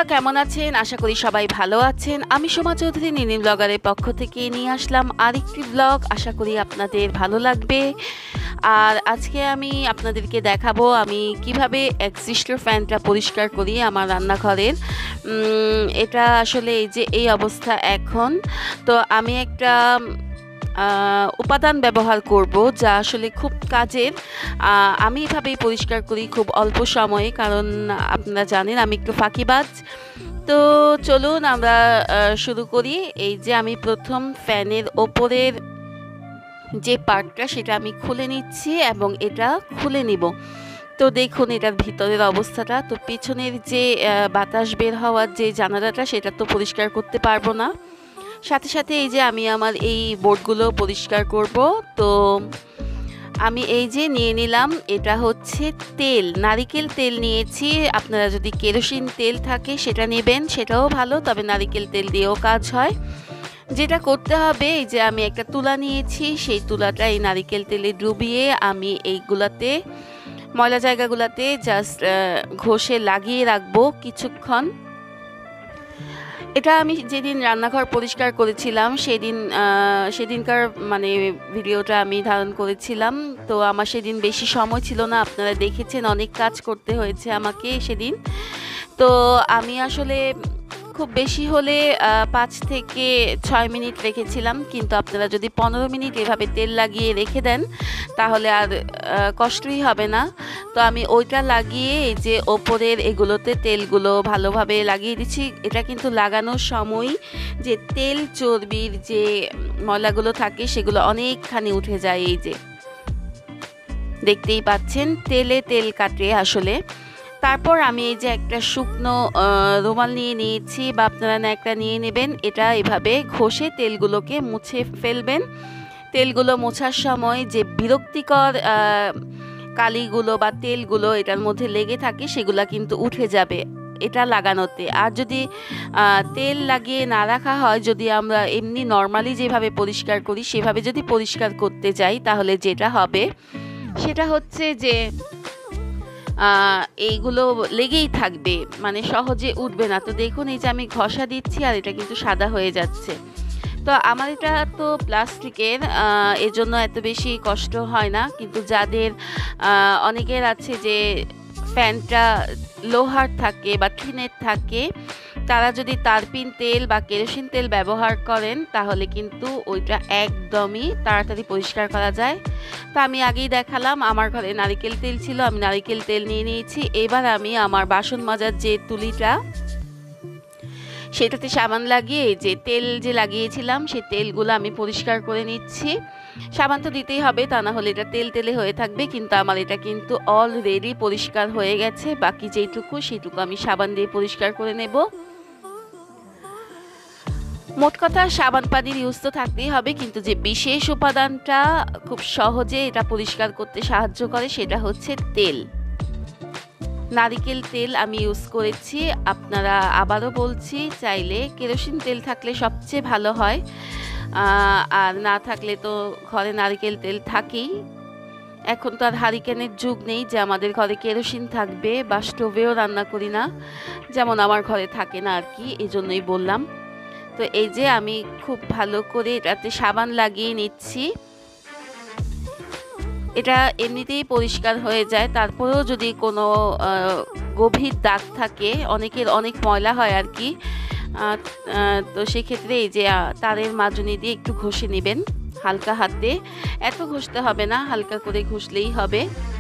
কেমন আছেন? আশা করি সবাই ভালো আছেন। আমি সোমা চৌধুরী নিনি ব্লগারের পক্ষ থেকে নিয়ে আসলাম আরেকটি ব্লগ। আশা করি আপনাদের ভালো লাগবে। আর আজকে আমি আপনাদেরকে দেখাবো আমি কিভাবে এক্সিস্টার ফ্যানটা পরিষ্কার করি আমার রান্নাঘরের। এটা আসলে এই যে এই অবস্থা এখন। তো আমি একটা উপাদান ব্যবহার করব যা আসলে খুব কাজের। আমি এভাবেই পরিষ্কার করি খুব অল্প সময়ে, কারণ আপনারা জানেন আমি একটু ফাঁকিবাজ। তো চলুন আমরা শুরু করি। এই যে আমি প্রথম ফ্যানের ওপরের যে পার্টটা সেটা আমি খুলে নিচ্ছি এবং এটা খুলে নিব। তো দেখুন এটার ভিতরের অবস্থাটা। তো পেছনের যে বাতাস বের হওয়ার যে জানালাটা সেটা তো পরিষ্কার করতে পারবো না। সাথে সাথে এই যে আমি আমার এই বোর্ডগুলো পরিষ্কার করব। তো আমি এই যে নিয়ে নিলাম, এটা হচ্ছে তেল, নারিকেল তেল নিয়েছি। আপনারা যদি কেরোসিন তেল থাকে সেটা নেবেন, সেটাও ভালো, তবে নারিকেল তেল দিয়েও কাজ হয়। যেটা করতে হবে, এই যে আমি একটা তুলা নিয়েছি, সেই তুলাটা এই নারিকেল তেলে ডুবিয়ে আমি এইগুলাতে ময়লা জায়গাগুলোতে জাস্ট ঘষে লাগিয়ে রাখবো কিছুক্ষণ। এটা আমি যেদিন রান্নাঘর পরিষ্কার করেছিলাম সেদিনকার মানে ভিডিওটা আমি ধারণ করেছিলাম। তো আমার সেদিন বেশি সময় ছিল না, আপনারা দেখেছেন অনেক কাজ করতে হয়েছে আমাকে সেদিন। তো আমি আসলে খুব বেশি হলে 5 থেকে 6 মিনিট রেখেছিলাম, কিন্তু আপনারা যদি 15 মিনিট এভাবে তেল লাগিয়ে রেখে দেন তাহলে আর কষ্টই হবে না। তো আমি ওইটা লাগিয়ে এই যে ওপরের এগুলোতে তেলগুলো ভালোভাবে লাগিয়ে দিচ্ছি। এটা কিন্তু লাগানোর সময় যে তেল চর্বির যে ময়লাগুলো থাকে সেগুলো অনেকখানি উঠে যায়। এই যে দেখতেই পাচ্ছেন তেলে তেল কাটে আসলে। তারপর আমি এই যে একটা শুকনো রুমাল নিয়ে নিয়েছি, বা আপনারা একটা নিয়ে নেবেন। এটা এভাবে ঘষে তেলগুলোকে মুছে ফেলবেন। তেলগুলো মোছার সময় যে বিরক্তিকর কালিগুলো বা তেলগুলো এটার মধ্যে লেগে থাকে সেগুলা কিন্তু উঠে যাবে এটা লাগানোতে। আর যদি তেল লাগিয়ে না রাখা হয়, যদি আমরা এমনি নর্মালি যেভাবে পরিষ্কার করি সেভাবে যদি পরিষ্কার করতে যাই, তাহলে যেটা হবে সেটা হচ্ছে যে এইগুলো লেগেই থাকবে, মানে সহজে উঠবে না। তো দেখুন এই যে আমি ঘষা দিচ্ছি আর এটা কিন্তু সাদা হয়ে যাচ্ছে। তো আমার এটা তো প্লাস্টিকের, এজন্য এত বেশি কষ্ট হয় না। কিন্তু যাদের অনেকের আছে যে ফ্যানটা লোহার থাকে বা টিনের থাকে, তারা যদি তারপিন তেল বা কেরোসিন তেল ব্যবহার করেন তাহলে কিন্তু ওইটা একদমই তাড়াতাড়ি পরিষ্কার করা যায়। তো আমি আগেই দেখালাম আমার ঘরে নারিকেল তেল ছিল, আমি নারিকেল তেল নিয়ে নিয়েছি। এবার আমি আমার বাসন মাজার যে তুলিটা সেটাতে সাবান লাগিয়ে যে তেল যে লাগিয়েছিলাম সেই তেলগুলো আমি পরিষ্কার করে নিচ্ছি। সাবান তো দিতেই হবে, তা না হলে এটা তেল তেলে হয়ে থাকবে। কিন্তু আমার এটা কিন্তু অলরেডি পরিষ্কার হয়ে গেছে, বাকি যেটুকু সেটুকু আমি সাবান দিয়ে পরিষ্কার করে নেব। মোট কথা সাবান পানির ইউজ তো থাকতেই হবে, কিন্তু যে বিশেষ উপাদানটা খুব সহজে এটা পরিষ্কার করতে সাহায্য করে সেটা হচ্ছে তেল। নারিকেল তেল আমি ইউজ করেছি। আপনারা আবারও বলছি, চাইলে কেরোসিন তেল থাকলে সবচেয়ে ভালো হয়, আর না থাকলে তো ঘরে নারিকেল তেল থাকেই। এখন তো আর হারিকেনের যুগ নেই যে আমাদের ঘরে কেরোসিন থাকবে, বা স্টোভেও রান্না করি না, যেমন আমার ঘরে থাকে না আর কি, এই জন্যই বললাম। তো এই যে আমি খুব ভালো করে এটাতে সাবান লাগিয়ে নিচ্ছি। এটা এমনিতেই পরিষ্কার হয়ে যায়, তারপরেও যদি কোনো গভীর দাগ থাকে, অনেকের অনেক ময়লা হয় আর কি, তো সেক্ষেত্রে এই যে তারের মাজনি দিয়ে একটু ঘষে নেবেন হালকা হাতে। এত ঘষতে হবে না, হালকা করে ঘষলেই হবে।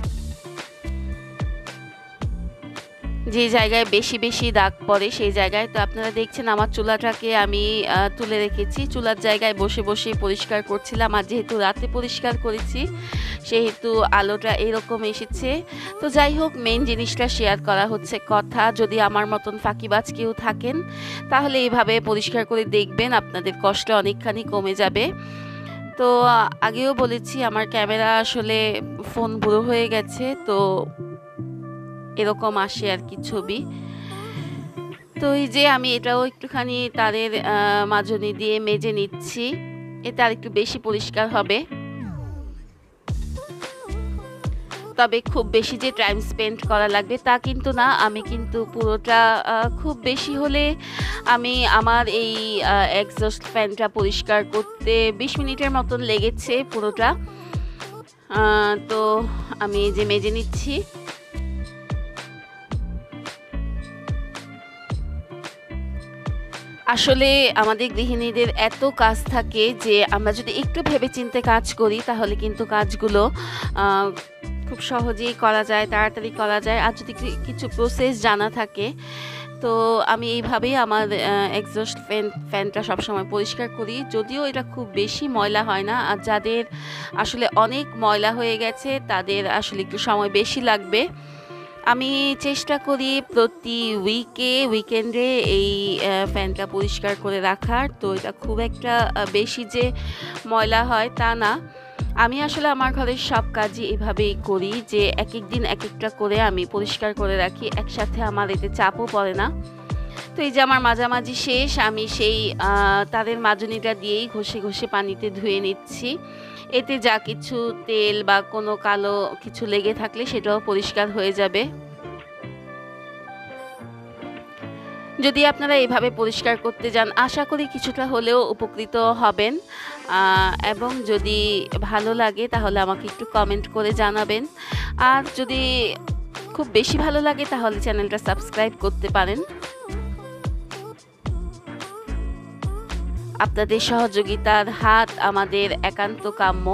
যে জায়গায় বেশি বেশি দাগ পড়ে সেই জায়গায়, তো আপনারা দেখছেন আমার চুলাটাকে আমি তুলে রেখেছি, চুলার জায়গায় বসে বসে পরিষ্কার করছিলাম। আর যেহেতু রাতে পরিষ্কার করেছি সেহেতু আলোটা এরকম এসেছে। তো যাই হোক, মেইন জিনিসটা শেয়ার করা হচ্ছে কথা। যদি আমার মতন ফাঁকিবাজ কেউ থাকেন তাহলে এইভাবে পরিষ্কার করে দেখবেন, আপনাদের কষ্ট অনেকখানি কমে যাবে। তো আগেও বলেছি আমার ক্যামেরা আসলে ফোন বুড়ো হয়ে গেছে, তো এরকম আসে আর কি ছবি। তো এই যে আমি এটাও একটুখানি তারের মাজনি দিয়ে মেজে নিচ্ছি, এতে আর একটু বেশি পরিষ্কার হবে। তবে খুব বেশি যে টাইম স্পেন্ড করা লাগবে তা কিন্তু না। আমি কিন্তু পুরোটা খুব বেশি হলে আমি আমার এই এক্সস্ট ফ্যানটা পরিষ্কার করতে 20 মিনিটের মতন লেগেছে পুরোটা। তো আমি এই যে মেজে নিচ্ছি। আসলে আমাদের গৃহিণীদের এত কাজ থাকে যে আমরা যদি একটু ভেবেচিন্তে কাজ করি তাহলে কিন্তু কাজগুলো খুব সহজেই করা যায়, তাড়াতাড়ি করা যায়। আর যদি কিছু প্রসেস জানা থাকে, তো আমি এইভাবেই আমার এক্সস্ট ফ্যানটা সবসময় পরিষ্কার করি। যদিও এটা খুব বেশি ময়লা হয় না, আর যাদের আসলে অনেক ময়লা হয়ে গেছে তাদের আসলে একটু সময় বেশি লাগবে। আমি চেষ্টা করি প্রতি উইকেন্ডে এই ফ্যানটা পরিষ্কার করে রাখার। তো এটা খুব একটা বেশি যে ময়লা হয় তা না। আমি আসলে আমার ঘরের সব কাজই এভাবেই করি যে এক এক দিন এক একটা করে আমি পরিষ্কার করে রাখি, একসাথে আমার এতে চাপও পড়ে না। তো এই যে আমার মাঝামাঝি শেষ, আমি সেই তাদের মাজনিটা দিয়েই ঘষে ঘষে পানিতে ধুয়ে নিচ্ছি। এতে যা কিছু তেল বা কোনো কালো কিছু লেগে থাকলে সেটাও পরিষ্কার হয়ে যাবে। যদি আপনারা এভাবে পরিষ্কার করতে যান, আশা করি কিছুটা হলেও উপকৃত হবেন। এবং যদি ভালো লাগে তাহলে আমাকে একটু কমেন্ট করে জানাবেন। আর যদি খুব বেশি ভালো লাগে তাহলে চ্যানেলটা সাবস্ক্রাইব করতে পারেন। আপনাদের সহযোগিতার হাত আমাদের একান্ত কাম্য।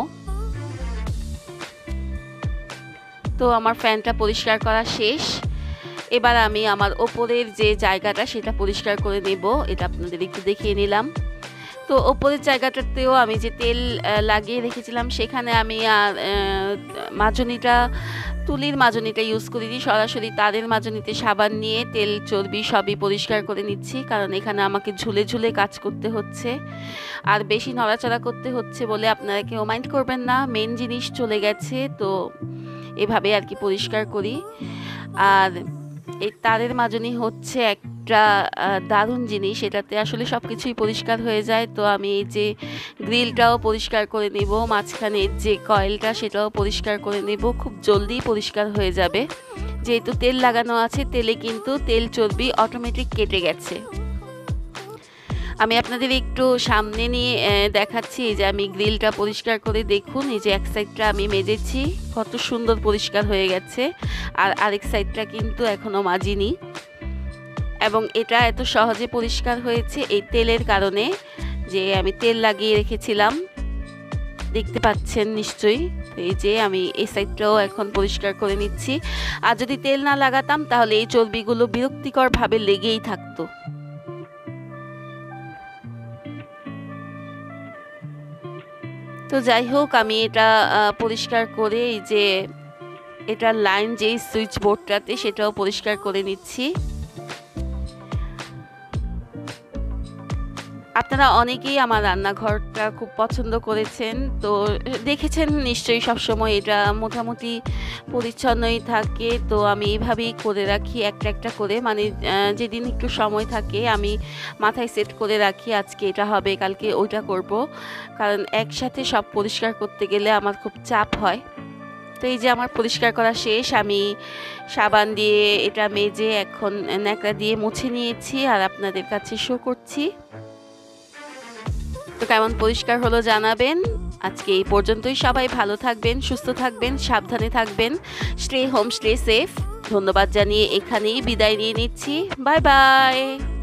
তো আমার ফ্যানটা পরিষ্কার করা শেষ। এবার আমি আমার ওপরের যে জায়গাটা সেটা পরিষ্কার করে নেব। এটা আপনাদের একটু দেখিয়ে নিলাম। তো ওপরের জায়গাটাতেও আমি যে তেল লাগিয়ে রেখেছিলাম সেখানে আমি আর মাজনিটা, তুলির মাজনিটা ইউজ করিনি, সরাসরি তারের মাজনিতে সাবান নিয়ে তেল চর্বি সবই পরিষ্কার করে নিচ্ছি। কারণ এখানে আমাকে ঝুলে ঝুলে কাজ করতে হচ্ছে আর বেশি নড়াচড়া করতে হচ্ছে বলে আপনারা কেউ মাইন্ড করবেন না। মেন জিনিস চলে গেছে, তো এভাবে আর কি পরিষ্কার করি। আর এই তারের মাজনি হচ্ছে একটা দারুণ জিনিস, এটাতে আসলে সব কিছুই পরিষ্কার হয়ে যায়। তো আমি এই যে গ্রিলটাও পরিষ্কার করে নিব, মাঝখানের যে কয়েলটা সেটাও পরিষ্কার করে নিব। খুব জলদি পরিষ্কার হয়ে যাবে, যেহেতু তেল লাগানো আছে। তেলে কিন্তু তেল চর্বি অটোমেটিক কেটে গেছে। আমি আপনাদের একটু সামনে নিয়ে দেখাচ্ছি যে আমি গ্রিলটা পরিষ্কার করে দেখুন। এই যে এক সাইডটা আমি মেজেছি, কত সুন্দর পরিষ্কার হয়ে গেছে। আর আরেক সাইডটা কিন্তু এখনও মাজিনি। এবং এটা এত সহজে পরিষ্কার হয়েছে এই তেলের কারণে, যে আমি তেল লাগিয়ে রেখেছিলাম, দেখতে পাচ্ছেন নিশ্চয়ই। এই যে আমি এই সাইডটাও এখন পরিষ্কার করে নিচ্ছি। আর যদি তেল না লাগাতাম তাহলে এই চর্বিগুলো বিরক্তিকরভাবে লেগেই থাকতো। তো যাই হোক, আমি এটা পরিষ্কার করে এই যে এটার লাইন যেই সুইচ বোর্ডটাতে সেটাও পরিষ্কার করে নিচ্ছি। আপনারা অনেকেই আমার রান্নাঘরটা খুব পছন্দ করেছেন, তো দেখেছেন নিশ্চয়ই সবসময় এটা মোটামুটি পরিচ্ছন্নই থাকে। তো আমি এইভাবেই করে রাখি একটা একটা করে, মানে যেদিন একটু সময় থাকে আমি মাথায় সেট করে রাখি আজকে এটা হবে, কালকে ওইটা করব। কারণ একসাথে সব পরিষ্কার করতে গেলে আমার খুব চাপ হয়। তো এই যে আমার পরিষ্কার করা শেষ, আমি সাবান দিয়ে এটা মেজে এখন ন্যাকড়া দিয়ে মুছে নিয়েছি আর আপনাদের কাছে শো করছি। তো কেমন পরিষ্কার হলো জানাবেন। আজকে এই পর্যন্তই। সবাই ভালো থাকবেন, সুস্থ থাকবেন, সাবধানে থাকবেন। Stay home, stay safe. ধন্যবাদ জানিয়ে এখানেই বিদায় নিয়ে নিচ্ছি। Bye by.